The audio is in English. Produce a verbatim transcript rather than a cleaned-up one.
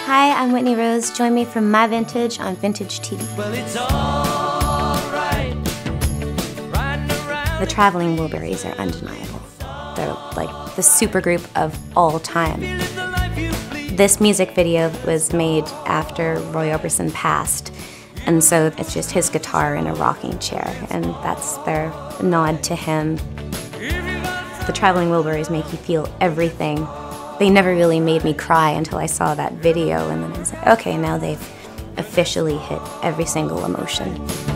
Hi, I'm Whitney Rose. Join me from My Vintage on Vintage T V. Well, it's all right. The Traveling Wilburys are undeniable. They're like the supergroup of all time. This music video was made after Roy Orbison passed, and so it's just his guitar in a rocking chair, and that's their nod to him. The Traveling Wilburys make you feel everything. They never really made me cry until I saw that video, and then I was like, okay, now they've officially hit every single emotion.